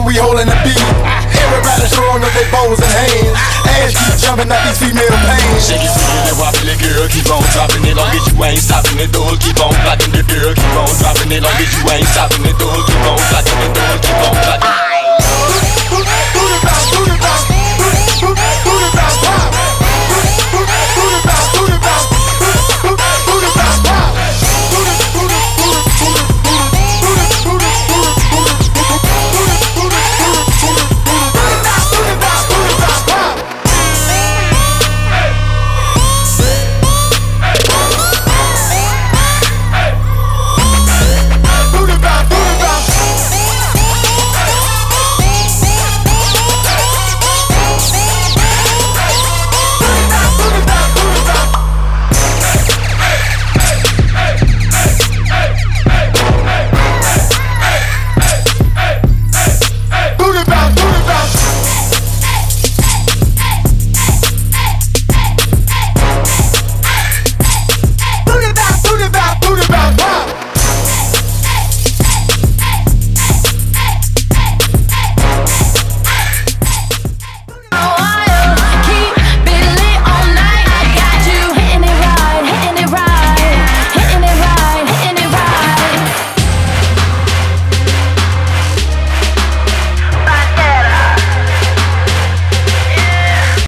we holding the beat. Everybody throwing up their bows and hands. Ass keep jumping out these female pants. Shake it, swing it, wobbly, girl, keep on dropping it. Long as you ain't stopping it, though, keep on blocking the girl, keep on dropping it. Long as you ain't stopping it, though, keep on blocking it, though.